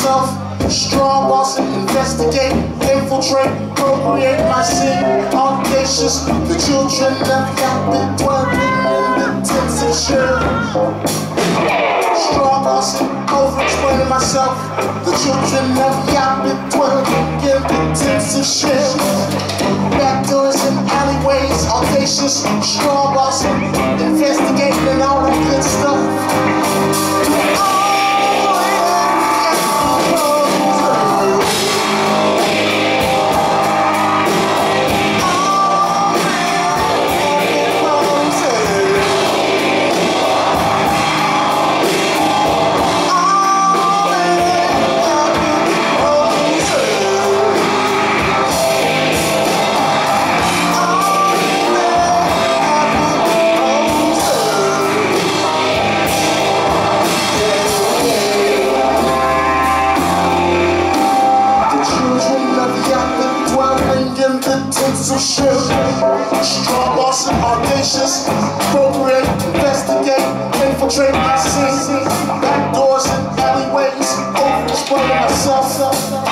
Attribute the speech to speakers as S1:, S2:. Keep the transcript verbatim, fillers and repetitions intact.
S1: myself. Strong boss and investigate, infiltrate, appropriate my scene. Audacious, the children left captive, dwelling in intensive shell. Strong boss and over-explaining myself. The children left captive, dwelling in intensive shell. Backdoors and alleyways, audacious, strong boss and investigating and all that good stuff. Intensive shift, strong boss and audacious, appropriate, investigate, infiltrate my scene, backdoors and alleyways, over-explaining myself.